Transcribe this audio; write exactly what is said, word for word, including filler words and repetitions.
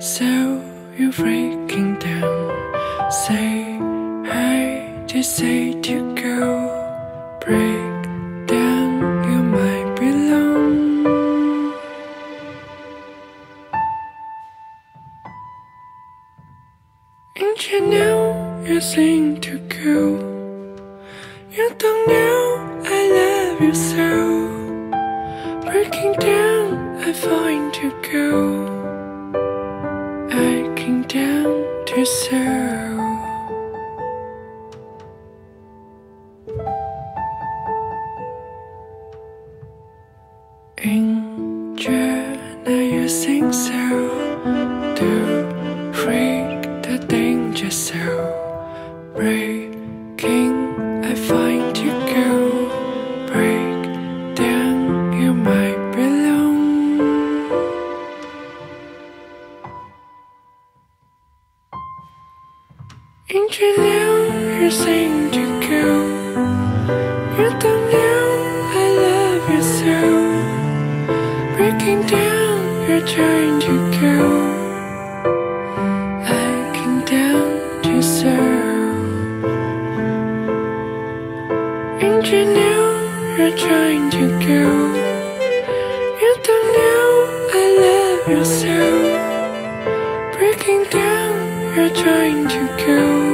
So you're breaking down. Say hi, just say to go. Break down, you might belong. And you know you're saying to go. You don't know I love you so. Breaking down, I find to go. I came down to serve. Angel, now you sing so. To freak the danger so. Breaking, I find you go. Break down, you might belong. And you know you're saying to go. You don't know I love you so. Breaking down, you're trying to go. I came down to serve. And you know you're trying to go. You don't know I love you so. Breaking down, you're trying to go.